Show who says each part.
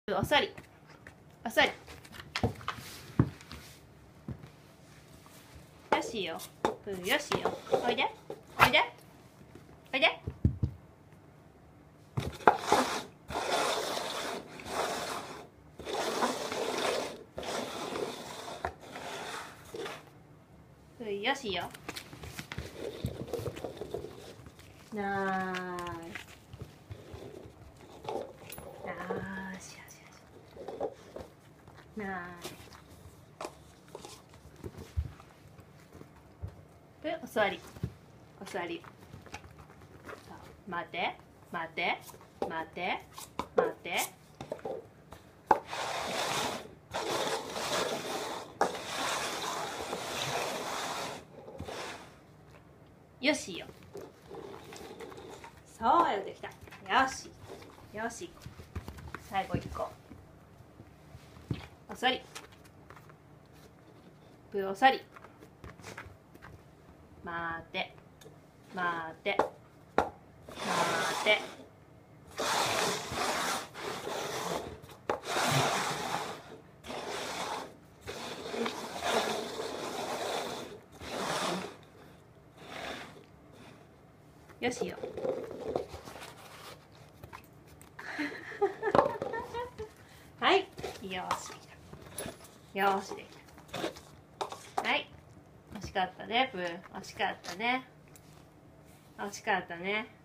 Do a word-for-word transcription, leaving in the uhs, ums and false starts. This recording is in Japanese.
Speaker 1: おさりおさりよしよプーよしよおいでおいでおいでプーよしよなーいなーしよしよしなーいプーお座りお座り待て待て待て待てよしよそうよできたよしよし最後一個お座りプーお座り待て待て待てよしよはいよしできたよしできたはい惜しかったねプー惜しかったね惜しかったね